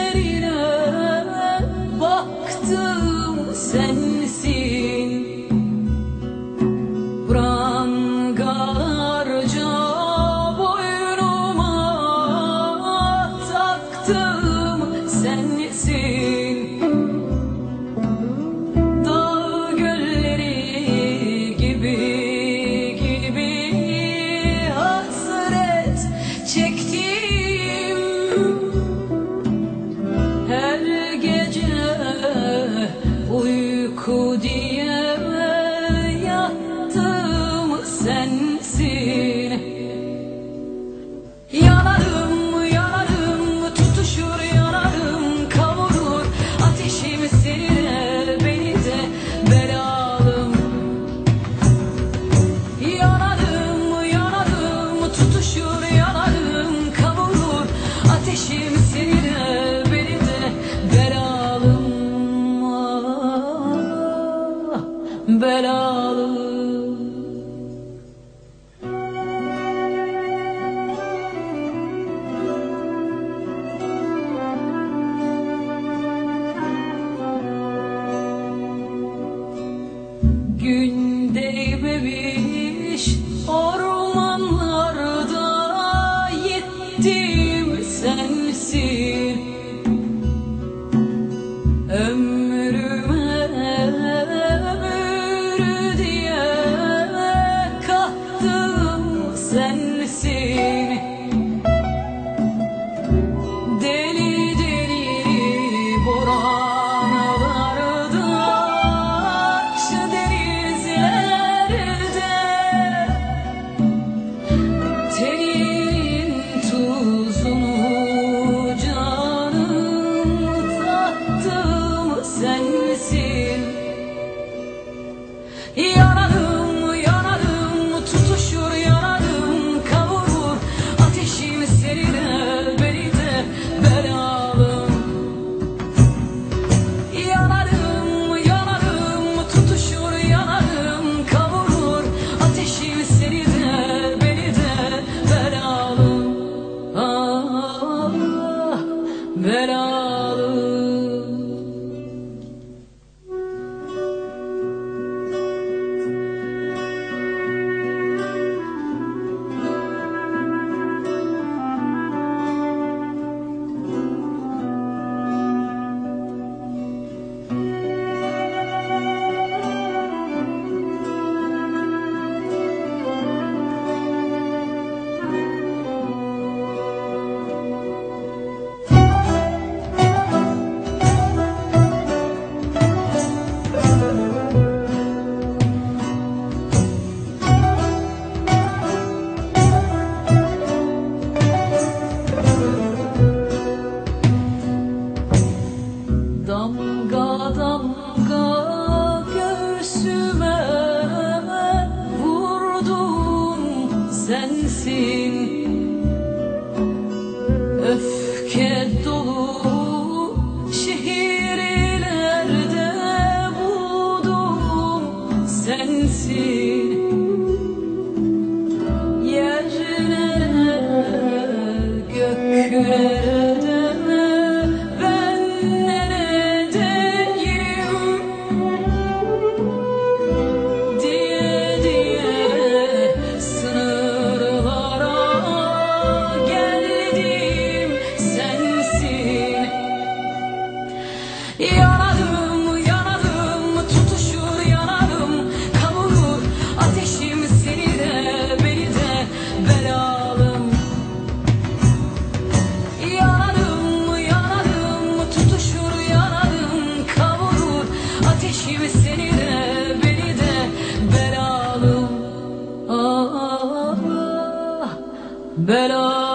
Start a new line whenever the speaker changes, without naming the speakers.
gözlerine baktım sensin. Prangalarca boynuma taktım sensin. Dağ gölleri gibi hasret çektim. Her gece uyku diye yattım sensin. Yanarım, yanarım, tutuşur yanarım, kavurur ateşim seni de beni de belalım. Yanarım, yanarım, tutuşur yanarım, kavurur ateşim seni de beni de belalım. Ah, belalım. Gün değmemiş ormanlarda gittim sensin. Ömrüme ömür diye kattım sensin. Deli deli boranlarda, akşı denizlerde, tenin tuzunu canım tattım sensin. Yanarım, yanarım, tutuşur yanarım, kavurur ateşim seni de beni de belalım. Yanarım, yanarım, tutuşur yanarım, kavurur ateşim seni de beni de belalım. Ah, belalım. Damga damga göğsüme vurdum sensin. Öfke dolu şehirlerde buldum sensin. Yerlere göklere yanarım, yanarım, tutuşur yanarım, kavurur ateşim seni de beni de belalım. Yanarım, yanarım, tutuşur yanarım, kavurur ateşim seni de beni de belalım. Ah, belalım.